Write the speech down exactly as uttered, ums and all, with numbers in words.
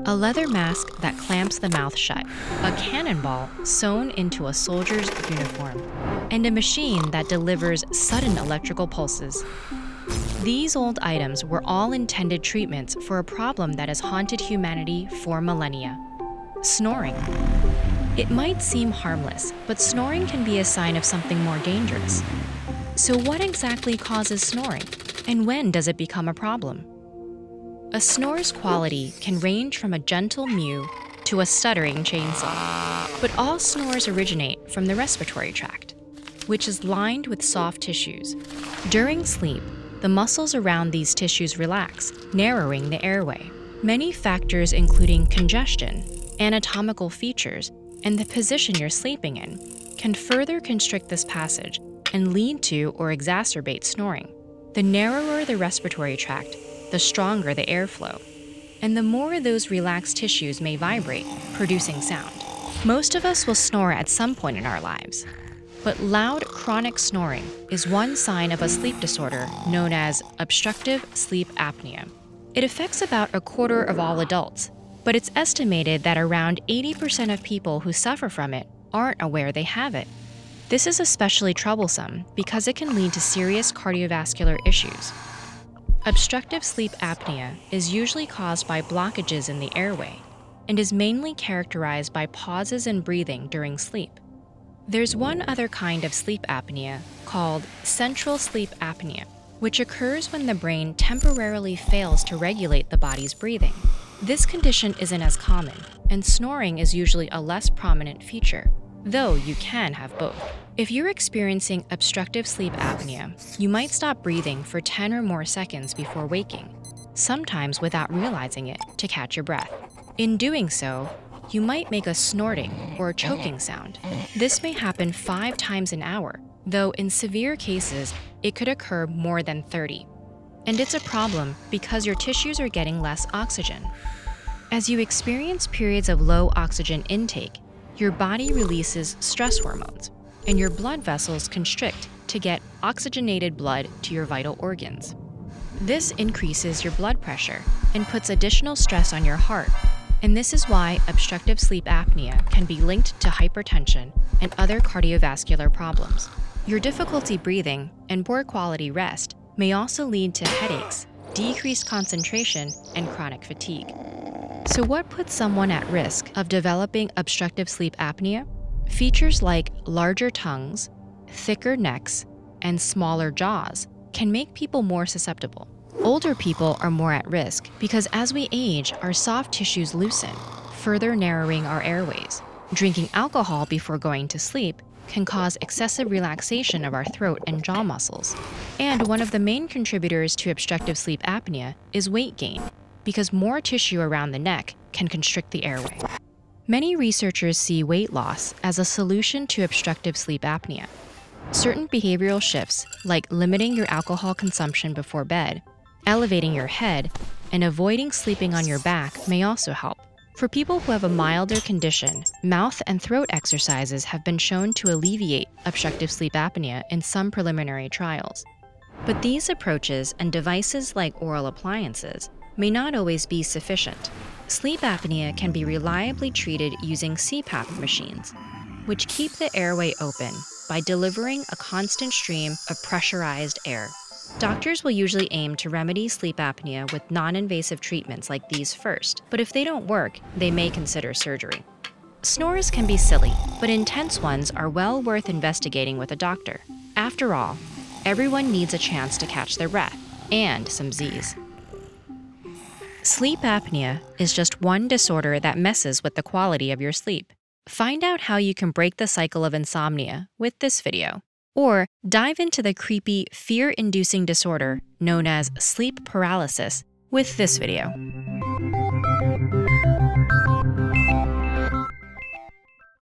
a leather mask that clamps the mouth shut, a cannonball sewn into a soldier's uniform, and a machine that delivers sudden electrical pulses. These old items were all intended treatments for a problem that has haunted humanity for millennia: snoring. It might seem harmless, but snoring can be a sign of something more dangerous. So what exactly causes snoring, and when does it become a problem? A snore's quality can range from a gentle mew to a stuttering chainsaw, but all snores originate from the respiratory tract, which is lined with soft tissues. During sleep, the muscles around these tissues relax, narrowing the airway. Many factors, including congestion, anatomical features, and the position you're sleeping in, can further constrict this passage and lead to or exacerbate snoring. The narrower the respiratory tract, the stronger the airflow, and the more those relaxed tissues may vibrate, producing sound. Most of us will snore at some point in our lives, but loud chronic snoring is one sign of a sleep disorder known as obstructive sleep apnea. It affects about a quarter of all adults, but it's estimated that around eighty percent of people who suffer from it aren't aware they have it. This is especially troublesome because it can lead to serious cardiovascular issues. Obstructive sleep apnea is usually caused by blockages in the airway and is mainly characterized by pauses in breathing during sleep. There's one other kind of sleep apnea called central sleep apnea, which occurs when the brain temporarily fails to regulate the body's breathing. This condition isn't as common, and snoring is usually a less prominent feature, though you can have both. If you're experiencing obstructive sleep apnea, you might stop breathing for ten or more seconds before waking, sometimes without realizing it, to catch your breath. In doing so, you might make a snorting or choking sound. This may happen five times an hour, though in severe cases, it could occur more than thirty. And it's a problem because your tissues are getting less oxygen. As you experience periods of low oxygen intake, your body releases stress hormones, and your blood vessels constrict to get oxygenated blood to your vital organs. This increases your blood pressure and puts additional stress on your heart, and this is why obstructive sleep apnea can be linked to hypertension and other cardiovascular problems. Your difficulty breathing and poor quality rest may also lead to headaches, decreased concentration, and chronic fatigue. So what puts someone at risk of developing obstructive sleep apnea? Features like larger tongues, thicker necks, and smaller jaws can make people more susceptible. Older people are more at risk because as we age, our soft tissues loosen, further narrowing our airways. Drinking alcohol before going to sleep can cause excessive relaxation of our throat and jaw muscles. And one of the main contributors to obstructive sleep apnea is weight gain, because more tissue around the neck can constrict the airway. Many researchers see weight loss as a solution to obstructive sleep apnea. Certain behavioral shifts, like limiting your alcohol consumption before bed, elevating your head, and avoiding sleeping on your back may also help. For people who have a milder condition, mouth and throat exercises have been shown to alleviate obstructive sleep apnea in some preliminary trials. But these approaches and devices like oral appliances may not always be sufficient. Sleep apnea can be reliably treated using C PAP machines, which keep the airway open by delivering a constant stream of pressurized air. Doctors will usually aim to remedy sleep apnea with non-invasive treatments like these first, but if they don't work, they may consider surgery. Snores can be silly, but intense ones are well worth investigating with a doctor. After all, everyone needs a chance to catch their breath, and some Z's. Sleep apnea is just one disorder that messes with the quality of your sleep. Find out how you can break the cycle of insomnia with this video. Or dive into the creepy, fear-inducing disorder known as sleep paralysis with this video.